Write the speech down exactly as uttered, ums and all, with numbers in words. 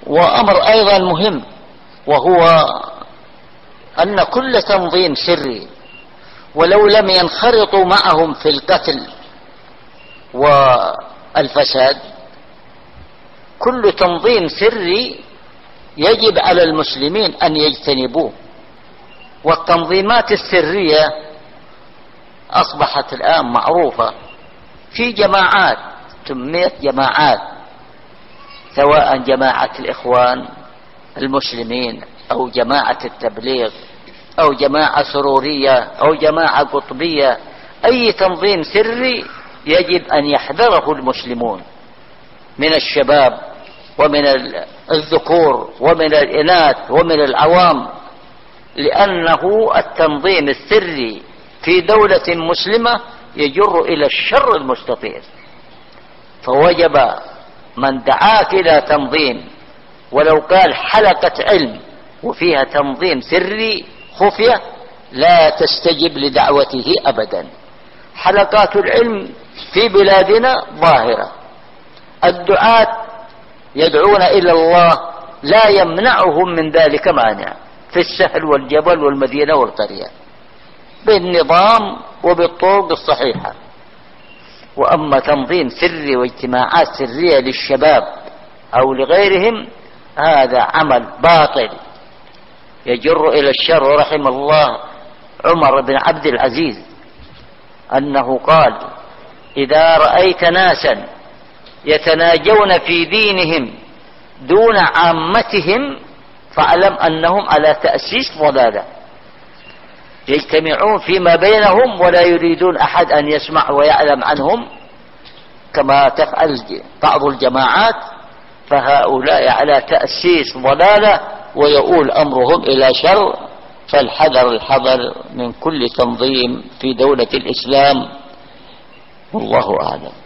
وأمر أيضا مهم، وهو أن كل تنظيم سري ولو لم ينخرطوا معهم في القتل والفساد، كل تنظيم سري يجب على المسلمين أن يجتنبوه. والتنظيمات السرية أصبحت الآن معروفة في جماعات سميت جماعات، سواء جماعة الإخوان المسلمين أو جماعة التبليغ أو جماعة سرورية أو جماعة قطبية. أي تنظيم سري يجب أن يحذره المسلمون من الشباب ومن الذكور ومن الإناث ومن العوام، لأنه التنظيم السري في دولة مسلمة يجر إلى الشر المستطير. فوجب من دعاك إلى تنظيم ولو قال حلقة علم وفيها تنظيم سري خفية لا تستجب لدعوته أبدا. حلقات العلم في بلادنا ظاهرة، الدعاة يدعون إلى الله لا يمنعهم من ذلك مانع في السهل والجبل والمدينة والقرية بالنظام وبالطرق الصحيحة. وأما تنظيم سري واجتماعات سرية للشباب أو لغيرهم هذا عمل باطل يجر إلى الشر. ورحم الله عمر بن عبد العزيز أنه قال: إذا رأيت ناسا يتناجون في دينهم دون عامتهم فاعلم أنهم على تأسيس ضلالة، يجتمعون فيما بينهم ولا يريدون أحد أن يسمع ويعلم عنهم كما تفعل بعض الجماعات، فهؤلاء على تأسيس ضلالة ويؤول أمرهم إلى شر. فالحذر الحذر من كل تنظيم في دولة الإسلام، والله أعلم.